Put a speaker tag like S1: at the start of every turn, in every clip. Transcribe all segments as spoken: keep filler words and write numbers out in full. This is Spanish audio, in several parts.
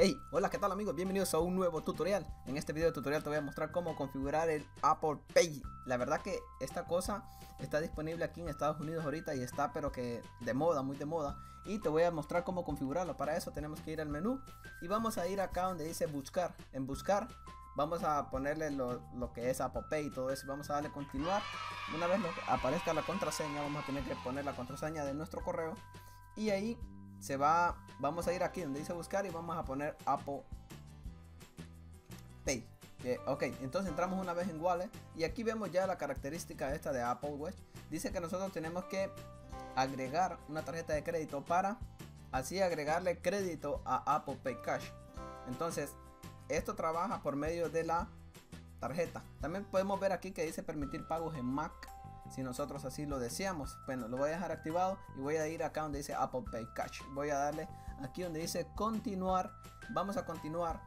S1: Hey, hola, ¿qué tal amigos? Bienvenidos a un nuevo tutorial. En este video tutorial te voy a mostrar cómo configurar el Apple Pay. La verdad que esta cosa está disponible aquí en Estados Unidos ahorita y está pero que de moda, muy de moda. Y te voy a mostrar cómo configurarlo. Para eso tenemos que ir al menú y vamos a ir acá donde dice buscar. En buscar vamos a ponerle lo, lo que es Apple Pay y todo eso. Vamos a darle continuar. Una vez nos aparezca la contraseña, vamos a tener que poner la contraseña de nuestro correo. Y ahí se va, vamos a ir aquí donde dice buscar y vamos a poner Apple Pay. Que, ok, entonces entramos una vez en Wallet y aquí vemos ya la característica esta de Apple Watch. Dice que nosotros tenemos que agregar una tarjeta de crédito para así agregarle crédito a Apple Pay Cash. Entonces esto trabaja por medio de la tarjeta. También podemos ver aquí que dice permitir pagos en Mac si nosotros así lo deseamos. Bueno, lo voy a dejar activado y voy a ir acá donde dice Apple Pay Cash. Voy a darle aquí donde dice continuar. Vamos a continuar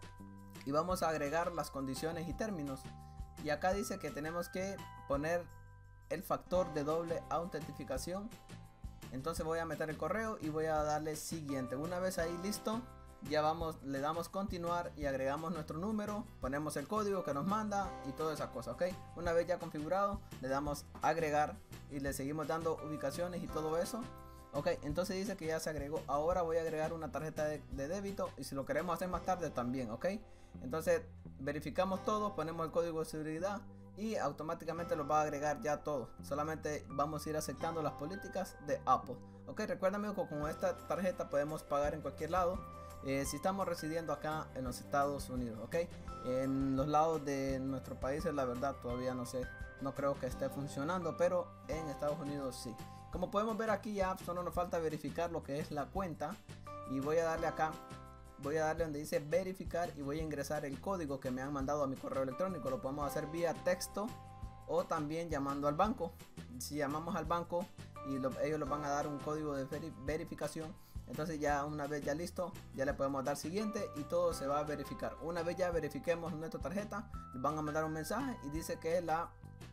S1: y vamos a agregar las condiciones y términos. Y acá dice que tenemos que poner el factor de doble autentificación. Entonces voy a meter el correo y voy a darle siguiente. Una vez ahí listo, ya vamos, le damos continuar y agregamos nuestro número, ponemos el código que nos manda y toda esa cosa, ok. Una vez ya configurado, le damos agregar y le seguimos dando ubicaciones y todo eso. Ok, entonces dice que ya se agregó. Ahora voy a agregar una tarjeta de, de débito y si lo queremos hacer más tarde también, ok. Entonces verificamos todo, ponemos el código de seguridad y automáticamente lo va a agregar ya todo. Solamente vamos a ir aceptando las políticas de Apple. Ok, recuerda amigo que con esta tarjeta podemos pagar en cualquier lado. Eh, si estamos residiendo acá en los Estados Unidos, ok. En los lados de nuestros países la verdad todavía no sé, no creo que esté funcionando, pero en Estados Unidos sí. Como podemos ver aquí ya solo nos falta verificar lo que es la cuenta y voy a darle acá, voy a darle donde dice verificar y voy a ingresar el código que me han mandado a mi correo electrónico. Lo podemos hacer vía texto o también llamando al banco. Si llamamos al banco y lo, ellos nos van a dar un código de veri verificación. Entonces ya una vez ya listo, ya le podemos dar siguiente y todo se va a verificar. Una vez ya verifiquemos nuestra tarjeta, nos van a mandar un mensaje y dice que la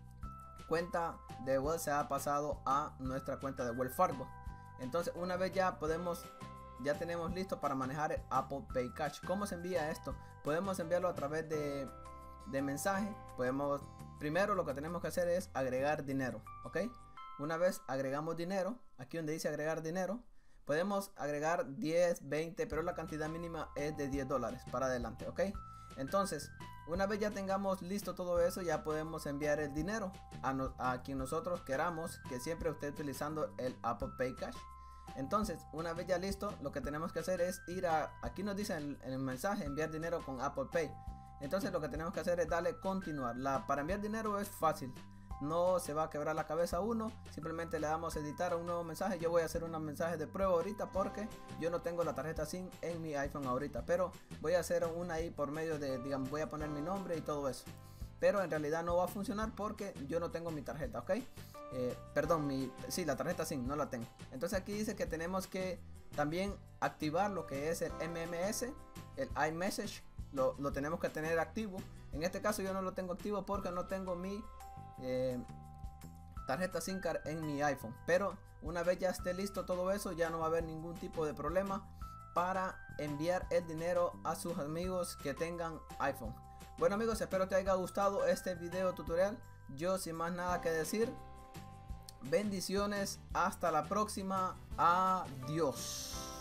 S1: cuenta de Wells se ha pasado a nuestra cuenta de Wells Fargo. Entonces una vez ya podemos, ya tenemos listo para manejar el Apple Pay Cash. ¿Cómo se envía esto? Podemos enviarlo a través de, de mensaje. Podemos, primero lo que tenemos que hacer es agregar dinero, ok. Una vez agregamos dinero, aquí donde dice agregar dinero, podemos agregar diez, veinte, pero la cantidad mínima es de diez dólares para adelante, ok. Entonces una vez ya tengamos listo todo eso, ya podemos enviar el dinero a, no, a quien nosotros queramos, que siempre esté utilizando el Apple Pay Cash. Entonces una vez ya listo, lo que tenemos que hacer es ir a, aquí nos dice en, en el mensaje enviar dinero con Apple Pay. Entonces lo que tenemos que hacer es darle continuar. La, para enviar dinero es fácil, no se va a quebrar la cabeza uno, simplemente le damos editar a un nuevo mensaje. Yo voy a hacer un mensaje de prueba ahorita porque yo no tengo la tarjeta SIM en mi iPhone ahorita, pero voy a hacer una ahí por medio de, digamos, voy a poner mi nombre y todo eso, pero en realidad no va a funcionar porque yo no tengo mi tarjeta, ok. Eh, perdón, mi, sí, la tarjeta SIM no la tengo. Entonces aquí dice que tenemos que también activar lo que es el M M S, el iMessage, lo, lo tenemos que tener activo. En este caso yo no lo tengo activo porque no tengo mi Eh, tarjeta SIM card en mi iPhone, pero una vez ya esté listo todo eso, ya no va a haber ningún tipo de problema para enviar el dinero a sus amigos que tengan iPhone. Bueno amigos, espero te haya gustado este video tutorial. Yo sin más nada que decir, bendiciones, hasta la próxima, adiós.